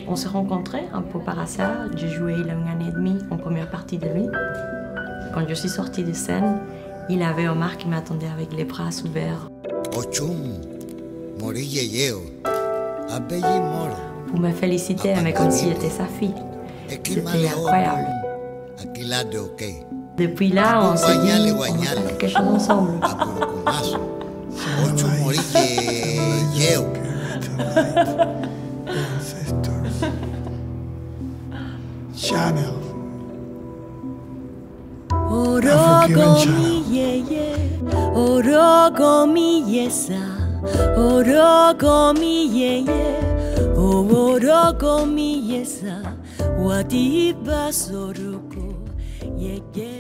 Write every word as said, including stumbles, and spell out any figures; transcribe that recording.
On s'est rencontrés un peu par hasard. J'ai joué il y a une année et demie en première partie de lui. Quand je suis sortie de scène, il avait Omar qui m'attendait avec les bras ouverts. Pour me féliciter, mais comme si j'étais sa fille. C'était incroyable. Depuis là, on s'est dit, on va faire quelque chose ensemble. Chanel. Orogomi yeye, orogomi yesa, orogomi yeye, orogomi yesa, wadiba soruko yeye.